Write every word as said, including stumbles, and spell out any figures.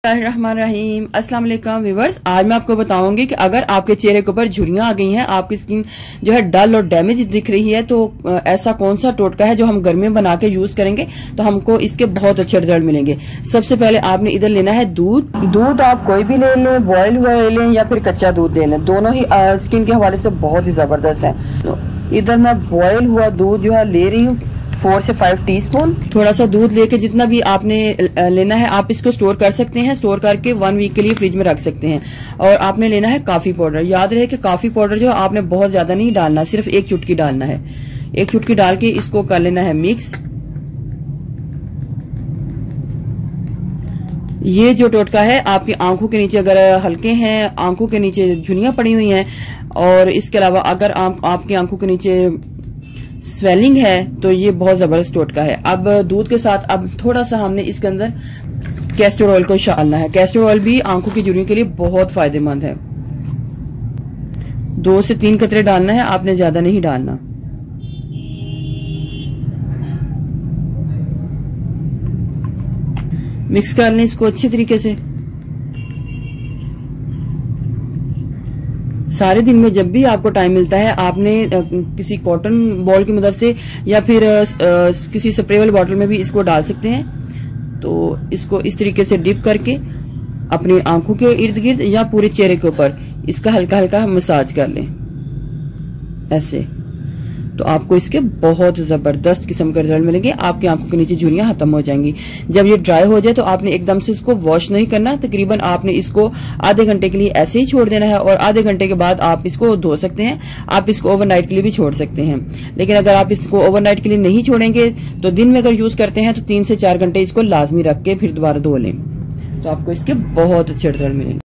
रहीम अस्सलाम वालेकुम व्यूअर्स। आज मैं आपको बताऊंगी कि अगर आपके चेहरे के ऊपर झुर्रियां आ गई हैं, आपकी स्किन जो है डल और डैमेज दिख रही है, तो ऐसा कौन सा टोटका है जो हम घर में बना के यूज करेंगे तो हमको इसके बहुत अच्छे रिजल्ट मिलेंगे। सबसे पहले आपने इधर लेना है दूध। दूध आप कोई भी ले लें, बॉयल हुआ ले लें या फिर कच्चा दूध ले लें, दोनों ही स्किन के हवाले से बहुत ही जबरदस्त है। तो इधर मैं बॉयल हुआ दूध जो है ले रही हूँ, फोर से फाइव टीस्पून। थोड़ा सा दूध लेके जितना भी आपने लेना है आप इसको स्टोर कर सकते हैं। स्टोर करके वन वीक के लिए फ्रिज में रख सकते हैं। और आपने लेना है कॉफी पाउडर। याद रहे कि कॉफी पाउडर जो आपने बहुत ज्यादा नहीं डालना, सिर्फ एक चुटकी डालना है। एक चुटकी डाल के इसको कर लेना है मिक्स। ये जो टोटका है आपकी आंखों के नीचे अगर हल्के हैं, आंखों के नीचे झुर्रियां पड़ी हुई हैं, और इसके अलावा अगर आप, आपकी आंखों के नीचे स्वेलिंग है तो ये बहुत जबरदस्त टोटका है। अब दूध के साथ अब थोड़ा सा हमने इसके अंदर कैस्टर ऑयल को डालना है। कैस्टर ऑयल भी आंखों की झुर्रियों के लिए बहुत फायदेमंद है। दो से तीन कतरे डालना है, आपने ज्यादा नहीं डालना। मिक्स कर लें इसको अच्छी तरीके से। सारे दिन में जब भी आपको टाइम मिलता है आपने किसी कॉटन बॉल की मदद से या फिर किसी स्प्रे वाली बॉटल में भी इसको डाल सकते हैं। तो इसको इस तरीके से डिप करके अपनी आंखों के इर्द गिर्द या पूरे चेहरे के ऊपर इसका हल्का हल्का मसाज कर लें ऐसे। तो आपको इसके बहुत जबरदस्त किस्म के रिजल्ट मिलेंगे। आपकी आंखों के नीचे झुर्रियां खत्म हो जाएंगी। जब ये ड्राई हो जाए तो आपने एकदम से इसको वॉश नहीं करना। तकरीबन आपने इसको आधे घंटे के लिए ऐसे ही छोड़ देना है, और आधे घंटे के बाद आप इसको धो सकते हैं। आप इसको ओवरनाइट के लिए भी छोड़ सकते हैं। लेकिन अगर आप इसको ओवरनाइट के लिए नहीं छोड़ेंगे तो दिन में अगर यूज करते हैं तो तीन से चार घंटे इसको लाजमी रख के फिर दोबारा धो लें, तो आपको इसके बहुत अच्छे रिजल्ट मिलेंगे।